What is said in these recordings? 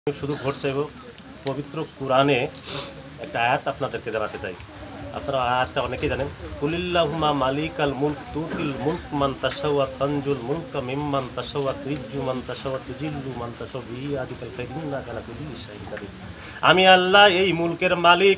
শুধু ভোট চাইব পবিত্র কোরআনে একটা আয়াত আপনাদেরকে জানাতে চাই। আপনারা আয়াতটা অনেকেই জানেন। কুলিল্লাহুম্মা মালিকাল মুলক তুতিল মুলক মান তাশাউ ওয়া তানজুল মুলকা মিম্মান তাশাউ ওয়া তুইজ্জু মান তাশাউ ওয়া তুজিল্লু মান তাশাউ বিয়াদিকাল খায়রু ইন্নাকা আলা কুল্লি শাইইন কাদির। আমি আল্লাহ এই মুলকের মালিক,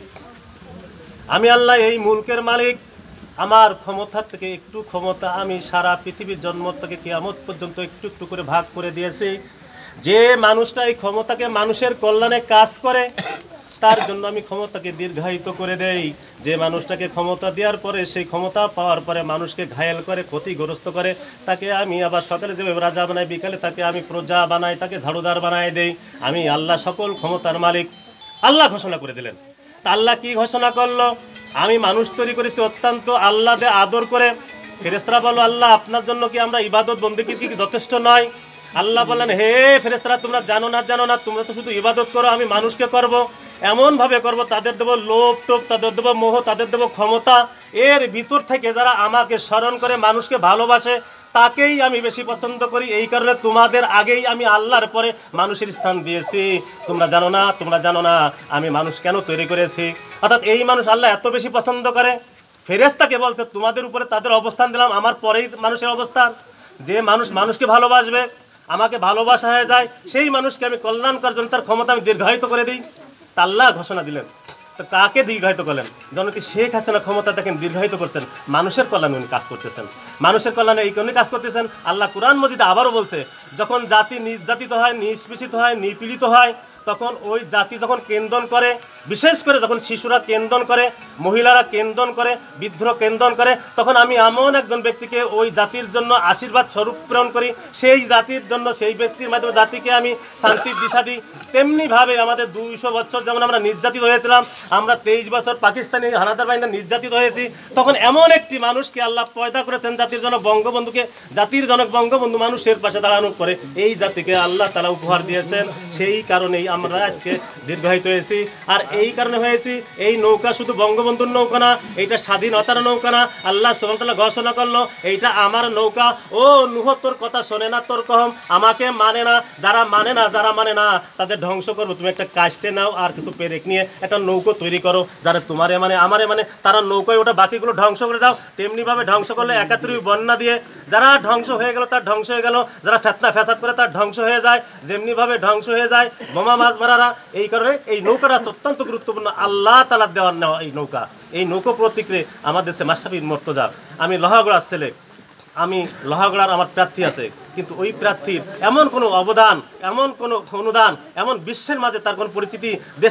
আমি আল্লাহ এই মুলকের মালিক। আমার ক্ষমতার থেকে একটু ক্ষমতা আমি সারা পৃথিবীর জন্ম থেকে কিয়ামত পর্যন্ত একটু একটু করে ভাগ করে দিয়েছি। যে মানুষটা এই ক্ষমতাকে মানুষের কল্যাণে কাজ করে তার জন্য আমি ক্ষমতাকে দীর্ঘায়িত করে দেই। যে মানুষটাকে ক্ষমতা দেওয়ার পরে সেই ক্ষমতা পাওয়ার পরে মানুষকে ঘায়েল করে ক্ষতিগ্রস্ত করে তাকে আমি আবার সকালে যেভাবে রাজা বানাই, বিকালে তাকে আমি প্রজা বানাই, তাকে ঝাড়ুদার বানাই দেই। আমি আল্লাহ সকল ক্ষমতার মালিক। আল্লাহ ঘোষণা করে দিলেন। তা আল্লাহ কি ঘোষণা করলো? আমি মানুষ তৈরি করেছি অত্যন্ত আল্লাহ দিয়ে আদর করে। ফেরেশতারা বলল, আল্লাহ আপনার জন্য কি আমরা ইবাদত বন্দেগী কি যথেষ্ট নয়? আল্লাহ বললেন, হে ফেরেশতারা, তোমরা জানো না, তোমরা তো শুধু ইবাদত করো, আমি মানুষকে করব, এমনভাবে করব তাদের দেবো লোভ টোপ, তাদের দেবো মোহ, তাদের দেবো ক্ষমতা। এর ভিতর থেকে যারা আমাকে স্মরণ করে মানুষকে ভালোবাসে তাকেই আমি বেশি পছন্দ করি। এই কারণে তোমাদের আগেই আমি আল্লাহর পরে মানুষের স্থান দিয়েছি। তোমরা জানো না আমি মানুষ কেন তৈরি করেছি। অর্থাৎ এই মানুষ আল্লাহ এত বেশি পছন্দ করে। ফেরেশতাকে বলছে তোমাদের উপরে তাদের অবস্থান দিলাম, আমার পরেই মানুষের অবস্থান। যে মানুষ মানুষকে ভালোবাসবে, আমাকে ভালোবাসা হয়ে যায়, সেই মানুষকে আমি কল্যাণ করার জন্য তার ক্ষমতা আমি দীর্ঘায়িত করে দিই। তা আল্লাহ ঘোষণা দিলেন। তো কাকে দীর্ঘায়িত করলেন? জনতি শেখ হাসিনা ক্ষমতা দেখেন দীর্ঘায়িত করছেন, মানুষের কল্যাণে উনি কাজ করতেছেন। মানুষের কল্যাণে এই কারণে কাজ করতেছেন। আল্লাহ কুরআন মজিদে আবারও বলছে, যখন জাতি নির্যাতিত হয়, নিষ্পেষিত হয়, নিপীড়িত হয়, তখন ওই জাতি যখন কেন্দ্রন করে, বিশেষ করে যখন শিশুরা কেন্দ্রন করে, মহিলারা কেন্দ্রন করে, বৃদ্ধরা কেন্দ্রন করে, তখন আমি এমন একজন ব্যক্তিকে ওই জাতির জন্য আশীর্বাদ স্বরূপ প্রেরণ করি। সেই জাতির জন্য সেই ব্যক্তির মাধ্যমে জাতিকে আমি শান্তির দিশা দিই। তেমনিভাবে আমাদের 200 বছর যেমন আমরা নির্যাতিত হয়েছিলাম, আমরা 23 বছর পাকিস্তানি হানাদার বাহিনী নির্যাতিত হয়েছি, তখন এমন একটি মানুষকে আল্লাহ পয়দা করেছেন জাতির জনক বঙ্গবন্ধুকে, জাতির জনক বঙ্গবন্ধু মানুষের পাশে দাঁড়ানোর পরে এই জাতিকে আল্লাহ তাআলা উপহার দিয়েছেন। সেই কারণেই আমরা আজকে দীর্ঘায়িত হয়েছি। আর এই কারণে হয়েছি, এই নৌকা শুধু বঙ্গবন্ধুর নৌকা না, এইটা স্বাধীনতার নৌকা না। আল্লাহ সুবহানাহু ওয়া তাআলা ঘোষণা করলো, এইটা আমার নৌকা। ও নূহ, তোর কথা শোনে না, তোর কওম আমাকে মানে না। যারা মানে না তাদের ধ্বংস করবো। তুমি একটা কাস্টে নাও আর কিছু পেরেক নিয়ে একটা নৌকো তৈরি করো, যারা তোমারে মানে আমারে মানে তারা নৌকায় ওটা, বাকিগুলো ধ্বংস করে দাও। তেমনিভাবে ধ্বংস করলে 71 বন্যা দিয়ে যারা ধ্বংস হয়ে গেল তার ধ্বংস হয়ে গেল, যারা ফেতনা ফ্যাসাদ করে তার ধ্বংস হয়ে যায়, যেমনিভাবে ধ্বংস হয়ে যায় বোমা মাছ মারারা। এই কারণে এই নৌকাটা অত্যন্ত গুরুত্বপূর্ণ, আল্লাহ তাআলা দেওয়ার নেওয়া এই নৌকা। এই নৌকো প্রতীকে আমাদের দেশে মাশরাফি মুর্তজা, আমি লোহাগড়ার ছেলে, আমি লোহাগড়ার আমার প্রার্থী আছে, কিন্তু ওই প্রার্থীর এমন কোনো অবদান, এমন কোনো অনুদান, এমন বিশ্বের মাঝে তার কোনো পরিচিতি,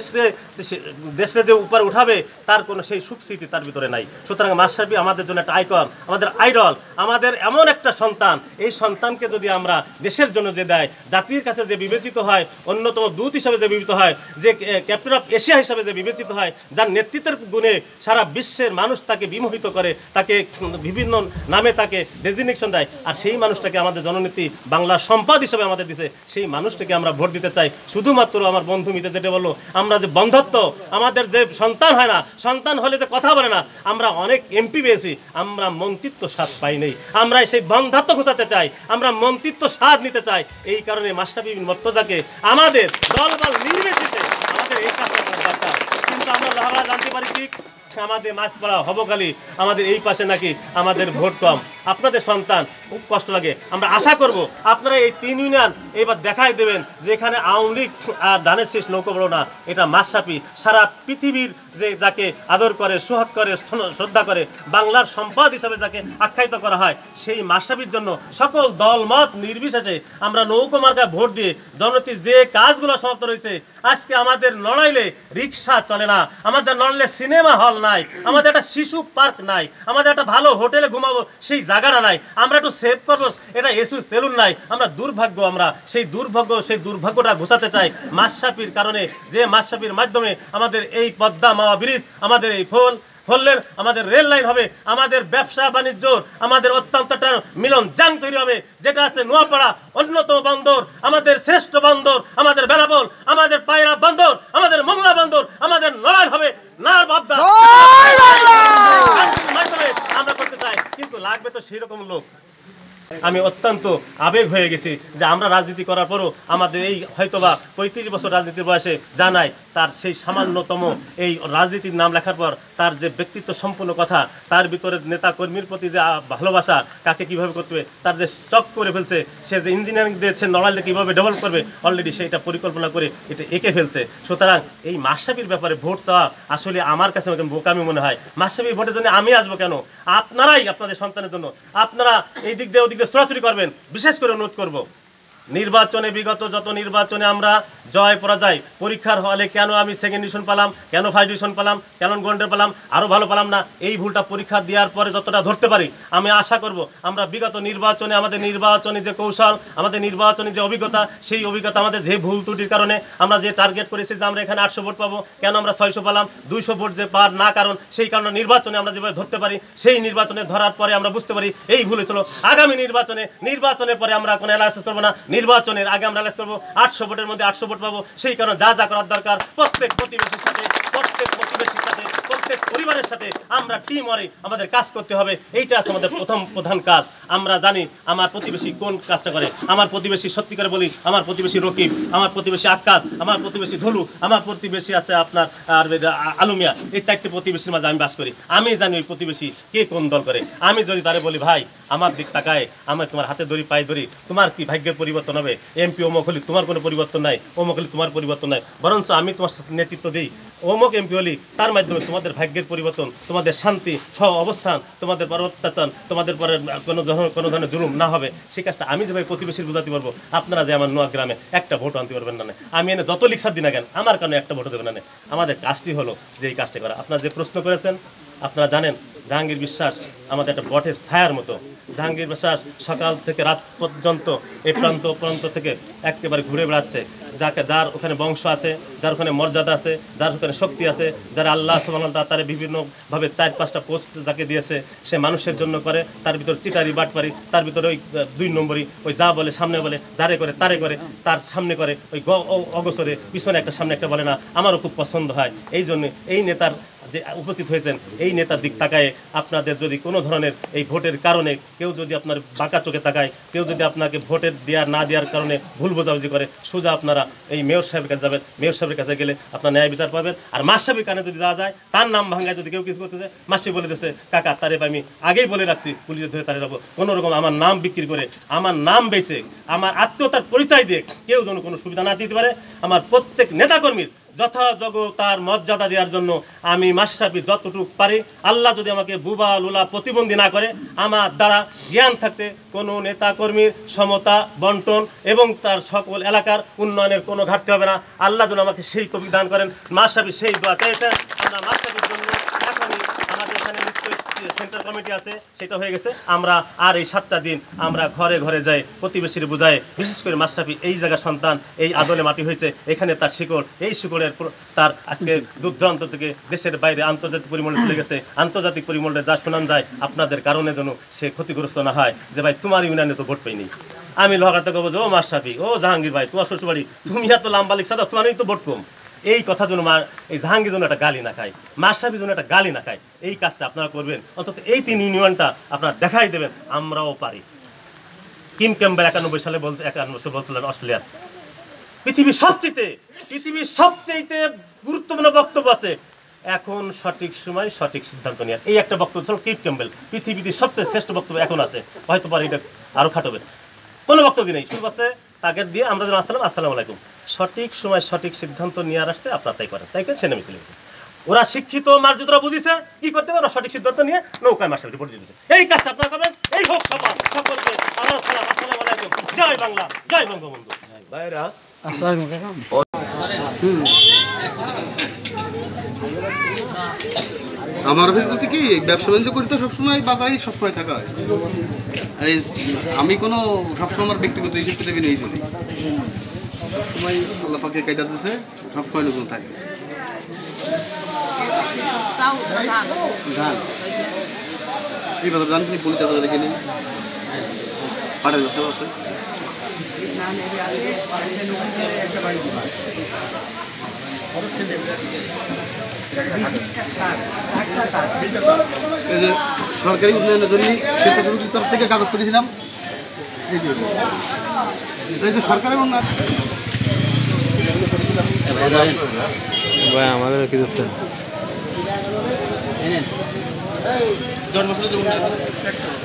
দেশে যে উপরে উঠাবে তার কোনো সেই সুখস্মৃতি তার ভিতরে নাই। সুতরাং মাশরাফি আমাদের জন্য একটা আইকন, আমাদের আইডল, আমাদের এমন একটা সন্তান। এই সন্তানকে যদি আমরা দেশের জন্য যে দেয়, জাতির কাছে যে বিবেচিত হয়, অন্যতম দূত হিসাবে যে বিবেচিত হয়, যে ক্যাপ্টেন অফ এশিয়া হিসাবে যে বিবেচিত হয়, যার নেতৃত্বের গুণে সারা বিশ্বের মানুষ তাকে বিমোহিত করে, তাকে বিভিন্ন নামে তাকে ডেজিগনেশন দেয়, আর সেই মানুষটাকে আমাদের জননেত্রী বাংলার সম্পদ হিসেবে আমাদের দিছে, সেই মানুষটাকে আমরা ভোট দিতে চাই। শুধুমাত্র আমার বন্ধু মিতে যেটা বললো, আমরা যে বন্ধত্ব, আমাদের যে সন্তান হয় না, সন্তান হলে যে কথা বলে না, আমরা অনেক এমপি পেয়েছি, আমরা মন্ত্রিত্ব স্বাদ পাই নাই। আমরা সেই বন্ধত্ব ঘোষাতে চাই, আমরা মন্ত্রিত্ব স্বাদ নিতে চাই। এই কারণে মাশরাফি মুর্তজাকে আমাদের দলবল নির্বিশেষে আমাদের এই কাজটা করা দরকার। কিন্তু আমরা লোহাগড়া জানতে পারি কি, আমাদের মাছপাড়া হবকালী আমাদের এই পাশে নাকি আমাদের ভোট কম। আপনাদের সন্তান, খুব কষ্ট লাগে। আমরা আশা করব আপনারা এই 3 ইউনিয়ন এবার দেখাই দেবেন যে এখানে আওয়ামী লীগ আর ধানের শীষ নৌকা বড় না, এটা মাশরাফি। সারা পৃথিবীর যে যাকে আদর করে, সোহাগ করে, শ্রদ্ধা করে, বাংলার সম্পদ হিসাবে যাকে আখ্যায়িত করা হয়, সেই মাশরাফির জন্য সকল দল মত নির্বিশেষে আমরা নৌকা মার্কায় ভোট দিয়ে জনতির যে কাজগুলো সমাপ্ত রয়েছে। আজকে আমাদের নড়াইলে রিক্সা চলে না, আমাদের নড়াইলে সিনেমা হল নাই, আমাদের একটা শিশু পার্ক নাই, আমাদের একটা ভালো হোটেলে ঘুমাবো সেই জায়গাটা নাই, আমরা একটু সেভ করবো এটা এসু সেলুন নাই। আমরা দুর্ভাগ্য, আমরা সেই দুর্ভাগ্যটা ঘোষাতে চাই মাশরাফির কারণে। যে মাশরাফির মাধ্যমে আমাদের এই পদ্মা মাওয়া ব্রিজ, আমাদের এই ফললের, আমাদের রেল লাইন হবে, আমাদের ব্যবসা বাণিজ্য, আমাদের অত্যন্ত একটা মিলন জাং তৈরি হবে, যেটা আছে নোয়াপাড়া অন্যতম বন্দর, আমাদের শ্রেষ্ঠ বন্দর, আমাদের বেনাপোল, আমাদের পায়রা বন্দর, আমাদের মোংলা বন্দর, আমাদের নড়াইল হবে নার বাবদা। আমরা করতে চাই, কিন্তু লাগবে তো সেই রকম লোক। আমি অত্যন্ত আবেগ হয়ে গেছি যে আমরা রাজনীতি করার পরও আমাদের এই হয়তোবা 35 বছর রাজনীতির বয়সে জানাই তার সেই সামান্যতম এই রাজনীতির নাম লেখার পর তার যে ব্যক্তিত্ব সম্পূর্ণ কথা, তার ভিতরে নেতা কর্মীর প্রতি যে ভালোবাসা, কাকে কীভাবে করতে হবে, তার যে স্টক করে ফেলছে, সে যে ইঞ্জিনিয়ারিং দিয়েছে নড়াইলে কীভাবে ডেভেলপ করবে অলরেডি সেটা পরিকল্পনা করে এটা এঁকে ফেলছে। সুতরাং এই মাশরাফির ব্যাপারে ভোট চাওয়া আসলে আমার কাছে বোকামি মনে হয়। মাশরাফির ভোটের জন্য আমি আসবো কেন? আপনারাই আপনাদের সন্তানের জন্য আপনারা এই দিক দিয়ে ওদিক দিয়ে ছোড়াছুড়ি করবেন। বিশেষ করে অনুরোধ করব, নির্বাচনে বিগত যত নির্বাচনে আমরা জয় পরাজয় পরীক্ষার হলে কেন আমি সেকেন্ড ডিভিশন পেলাম, কেন ফার্স্ট ডিভিশন পেলাম, কেন গোল্ডের পেলাম, আরও ভালো পেলাম না, এই ভুলটা পরীক্ষা দেওয়ার পরে যতটা ধরতে পারি আমি আশা করব আমরা বিগত নির্বাচনে আমাদের নির্বাচনী যে কৌশল, আমাদের নির্বাচনী যে অভিজ্ঞতা, সেই অভিজ্ঞতা আমাদের যে ভুল ত্রুটির কারণে আমরা যে টার্গেট করেছি যে আমরা এখানে 800 ভোট পাবো, কেন আমরা 600 পেলাম, 200 ভোট যে পার না কারণ সেই কারণে নির্বাচনে আমরা যেভাবে ধরতে পারি, সেই নির্বাচনে ধরার পরে আমরা বুঝতে পারি এই ভুলে ছিল। আগামী নির্বাচনের পরে আমরা কোনো অ্যানালাইসিস করবো না, নির্বাচনের আগে আমরা অ্যানালাইসিস করবো 800 ভোটের মধ্যে 800 ভোট পাবো। সেই কারণে যা যা করার দরকার প্রত্যেক প্রতিবেশীর সাথে, প্রত্যেক পরিবারের সাথে আমরা টিম ওয়ার্কে আমাদের কাজ করতে হবে। এইটা আছে আমাদের প্রধান কাজ। আমরা জানি আমার প্রতিবেশী কোন কাজটা করে। আমার প্রতিবেশী সত্যি করে বলি, আমার প্রতিবেশী রকিব, আমার প্রতিবেশী আক্কাস, আমার প্রতিবেশী ধলু, আমার প্রতিবেশী আছে আপনার আর আলুমিয়া। এই 4টে প্রতিবেশীর মাঝে আমি বাস করি। আমি জানি ওই প্রতিবেশী কে কোন দল করে। আমি যদি তারে বলি ভাই আমার দিক তাকায়, আমার তোমার হাতে ধরি পায়ে ধরি, তোমার কি ভাগ্যের পরিবর্তন হবে? এমপি অমুক হলি তোমার কোনো পরিবর্তন নাই, অমুক হলি তোমার পরিবর্তন নাই, বরঞ্চ আমি তোমার নেতৃত্ব দিই, অমুক এমপি হলি তার মাধ্যমে তোমাদের ভাগ্যের পরিবর্তন, তোমাদের শান্তি সহ অবস্থান, তোমাদের পর অত্যাচার, তোমাদের পরে কোনো ধরনের জুলুম না হবে। সেই কাজটা আমি যেভাবে প্রতিবেশীর বোঝাতে পারবো, আপনারা যে আমার নোয়া গ্রামে একটা ভোট আনতে পারবেন না, আমি এনে যত লিখসার দিন না কেন আমার কারণে একটা ভোটও দেবেন না। আমাদের কাজটি হলো যে এই কাজটা করা। আপনারা যে প্রশ্ন করেছেন, আপনারা জানেন জাহাঙ্গীর বিশ্বাস আমাদের একটা বটের ছায়ার মতো। জাহাঙ্গীর বিশ্বাস সকাল থেকে রাত পর্যন্ত এই প্রান্ত থেকে একেবারে ঘুরে বেড়াচ্ছে। যার ওখানে বংশ আছে, যার ওখানে মর্যাদা আছে, যার ওখানে শক্তি আছে, যারা আল্লাহ সুবহানাহু ওয়া তাআলা তার বিভিন্নভাবে 4-5টা পোস্ট যাকে দিয়েছে, সে মানুষের জন্য করে। তার ভিতর চিটারি বাটপারি, তার ভিতরে ওই 2 নম্বরই, ওই যা বলে সামনে বলে, যারে করে তারে করে, তার সামনে করে ওই অগোচরে পিছনে একটা সামনে একটা বলে না। আমারও খুব পছন্দ হয়। এই জন্য এই নেতার যে উপস্থিত হয়েছেন, এই নেতার দিক তাকায় আপনাদের যদি কোনো ধরনের এই ভোটের কারণে কেউ যদি আপনার বাঁকা চোখে তাকায়, কেউ যদি আপনাকে ভোটের দেওয়ার না দেওয়ার কারণে ভুল বোঝাবুঝি করে, সোজা আপনারা এই মেয়র সাহেবের কাছে যাবেন। মেয়র সাহেবের কাছে গেলে আপনার ন্যায় বিচার পাবেন। আর মাশরাফির কানে যদি যাওয়া যায়, তার নাম ভাঙ্গায় যদি কেউ কিছু করতে যায়, মাসি বলে দিয়েছে কাকা তারে আমি আগেই বলে রাখছি পুলিশে ধরে তারে রাখবো। কোনোরকম আমার নাম বিক্রি করে, আমার নাম বেচে, আমার আত্মীয়তার পরিচয় দিয়ে কেউ যেন কোনো সুবিধা না দিতে পারে। আমার প্রত্যেক নেতাকর্মীর যথাযোগ্য তার মর্যাদা দেওয়ার জন্য আমি মাশরাফি যতটুকু পারি, আল্লাহ যদি আমাকে বুবা লুলা প্রতিবন্ধী না করে, আমার দ্বারা জ্ঞান থাকতে কোনো নেতাকর্মীর সমতা বন্টন এবং তার সকল এলাকার উন্নয়নের কোনো ঘাটতি হবে না। আল্লাহ যেন আমাকে সেই তৌফিক দান করেন। মাশরাফি সেই দোয়া চেয়েছেন। আমরা মাশরাফির জন্য এখনই আমাদের এখানে সেন্টার কমিটি আছে, সেটা হয়ে গেছে। আমরা আর এই 7টা দিন আমরা ঘরে ঘরে যাই, প্রতিবেশীর বুঝায়। বিশেষ করে মাশরাফি এই জায়গার সন্তান, এই আদলে মাটি হয়েছে, এখানে তার শিকড়, এই শিকড়ের তার আজকে দূরদূরান্ত থেকে দেশের বাইরে আন্তর্জাতিক পরিমণ্ডলে চলে গেছে। আন্তর্জাতিক পরিমণ্ডলে যা শোনান যায় আপনাদের কারণে যেন সে ক্ষতিগ্রস্ত না হয় যে ভাই তোমার ইউনিয়নে তো ভোট পাইনি। আমি লগাতে কবো যে ও মাশরাফি, ও জাহাঙ্গীর ভাই, তোমার শ্বশুরবাড়ি, তুমি এত লাম্বা লিখছা, তোমার তো ভোট কম। এই কথা যেন এই জাহাঙ্গীর জন্য একটা গালি না খায়, মাশরাফির জন্য একটা গালি না খায়। এই কাজটা আপনারা করবেন। অন্তত এই 3 ইউনিয়নটা আপনারা দেখাই দেবেন আমরাও পারি। কিম ক্যাম্বেল 91 সালে বলছিলেন অস্ট্রেলিয়ার, পৃথিবীর সবচেয়ে গুরুত্বপূর্ণ বক্তব্য আছে, এখন সঠিক সময় সঠিক সিদ্ধান্ত নেওয়ার। এই একটা বক্তব্য ছিল কিম ক্যাম্বেল। পৃথিবীতে সবচেয়ে শ্রেষ্ঠ বক্তব্য এখন আছে, হয়তো পারে এটা আরও খাটবে। কোনো বক্তব্য নেই, শুরু আছে তাকে দিয়ে আমরা যেন আসসালামু আলাইকুম। সঠিক সময় সঠিক সিদ্ধান্ত নিয়ে আসছে, আপনার তাই করেন, তাই করে সে নেমে চলে গেছে। ওরা শিক্ষিত মার্জিতরা বুঝিছে কি করতে পারে, ওরা সঠিক সিদ্ধান্ত নিয়ে নৌকায় মাশরাফি রিপোর্ট দিয়েছে। এই কাজটা আপনারা করবেন। এই হোক সবার সকলকে আমার সালাম, আসসালামু আলাইকুম, জয় বাংলা, জয় বঙ্গবন্ধু। ভাইরা আসসালামু আলাইকুম। আমার বলতে কি, ব্যবসা বাণিজ্য করি তো সবসময় বাজারে সবসময় থাকা হয়। আর আমি কোনো সবসময় আমার ব্যক্তিগত হিসেব কিতাবে নিয়ে চলি, সবসময় আল্লাহ পাকে কায়দা দিয়েছে, সবসময় নতুন থাকে। ধান এই বাজার ধান তিনি পলিচার বাজার রেখে নিন, পাটের ব্যবসা আছে। সরকারি উন্নয়নের জন্য স্বেচ্ছাসেবকের তরফ থেকে কাগজ করেছিলাম, এই যে সরকারের উন্নয়ন ভাই আমাদের কি দিচ্ছেন 10 বছরের যে উন্নয়ন